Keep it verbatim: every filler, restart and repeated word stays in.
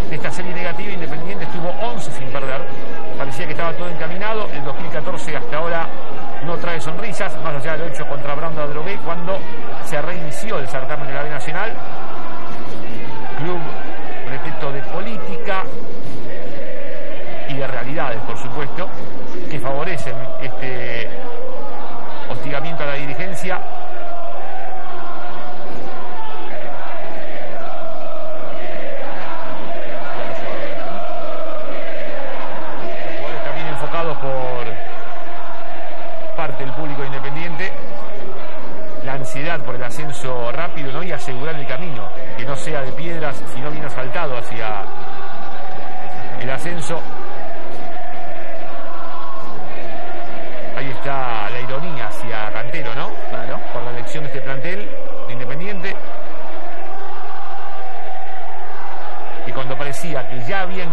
de esta serie negativa, Independiente estuvo once sin perder. Parecía que estaba todo encaminado. El dos mil catorce hasta ahora no trae sonrisas, más allá del ocho contra Branda Drogué, cuando se reinició el certamen de la B Nacional. Club repleto de política y de realidades, por supuesto, que favorecen este hostigamiento a la dirigencia. También enfocados por parte del público Independiente, la ansiedad por el ascenso rápido, ¿no? Y asegurar el camino, que no sea de piedras, sino bien asfaltado hacia el ascenso. Ahí está la ironía hacia Cantero, ¿no? Claro. Por la elección de este plantel de Independiente. Y cuando parecía que ya habían